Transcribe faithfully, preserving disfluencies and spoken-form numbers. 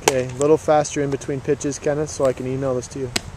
Okay, a little faster in between pitches, Kenneth, so I can email this to you.